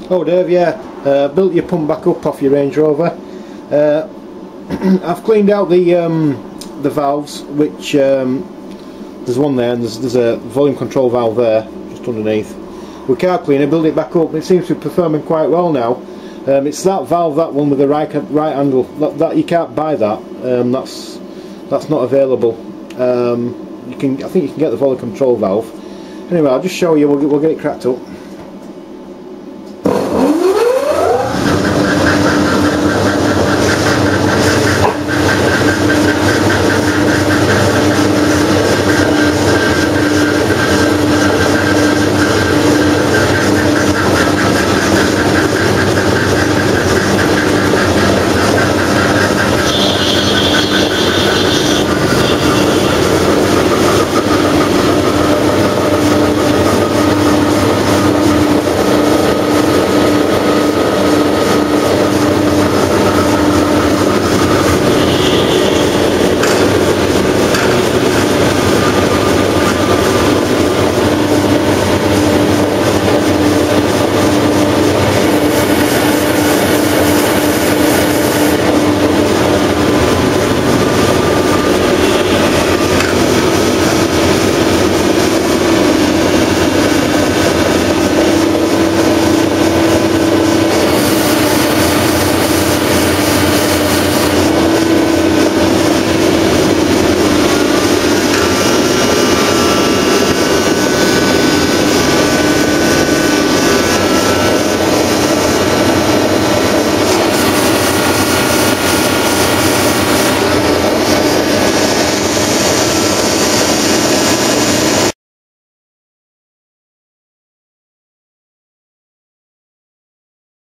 Oh Dave, yeah, built your pump back up off your Range Rover. I've cleaned out the valves, which there's one there, and there's a volume control valve there, just underneath. With car cleaner, build it back up, and it seems to be performing quite well now. It's that valve, that one with the right angle, that you can't buy that. That's not available. I think you can get the volume control valve. Anyway, I'll just show you. We'll get it cracked up.